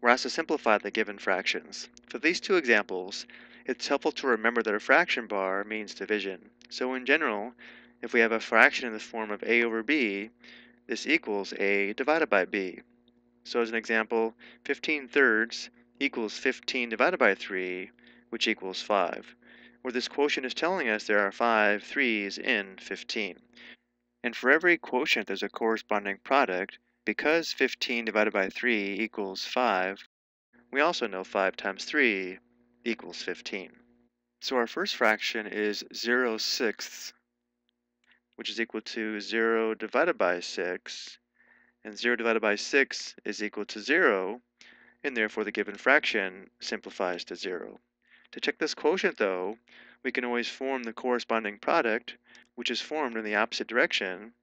we're asked to simplify the given fractions. For these two examples, it's helpful to remember that a fraction bar means division. So in general, if we have a fraction in the form of a over b, this equals a divided by b. So as an example, 15 thirds equals 15 divided by 3, which equals 5, where this quotient is telling us there are 5 3's in 15. And for every quotient there's a corresponding product. Because 15 divided by 3 equals 5, we also know 5 times 3 equals 15. So our first fraction is 0/6, which is equal to 0 divided by 6, and 0 divided by 6 is equal to 0, and therefore the given fraction simplifies to 0. To check this quotient, though, we can always form the corresponding product, which is formed in the opposite direction.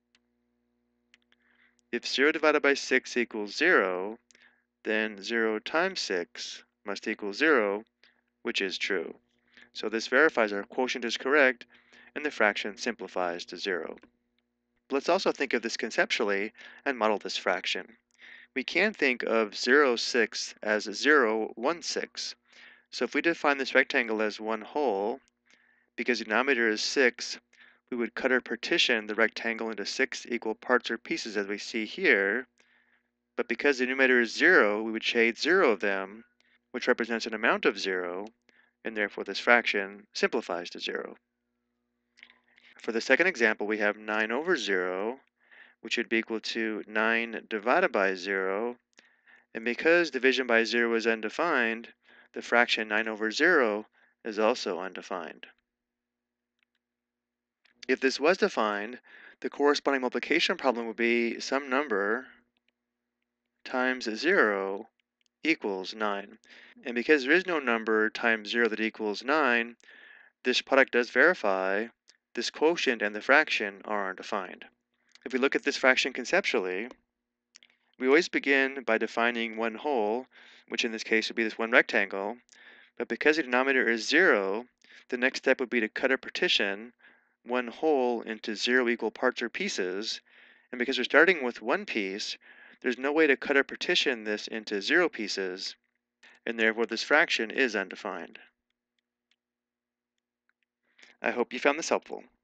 If 0 divided by 6 equals 0, then 0 times 6 must equal 0, which is true. So this verifies our quotient is correct, and the fraction simplifies to 0. But let's also think of this conceptually and model this fraction. We can think of 0/6 as 0/1/6. So if we define this rectangle as one whole, because the denominator is 6, we would cut or partition the rectangle into 6 equal parts or pieces as we see here. But because the numerator is 0, we would shade 0 of them, which represents an amount of 0, and therefore this fraction simplifies to 0. For the second example, we have 9 over 0, which would be equal to 9 divided by 0. And because division by 0 is undefined, the fraction 9 over 0 is also undefined. If this was defined, the corresponding multiplication problem would be some number times 0 equals 9. And because there is no number times 0 that equals 9, this product does verify this quotient and the fraction are undefined. If we look at this fraction conceptually, we always begin by defining one whole, which in this case would be this one rectangle, but because the denominator is 0, the next step would be to cut or partition one whole into 0 equal parts or pieces, and because we're starting with one piece, there's no way to cut or partition this into 0 pieces, and therefore this fraction is undefined. I hope you found this helpful.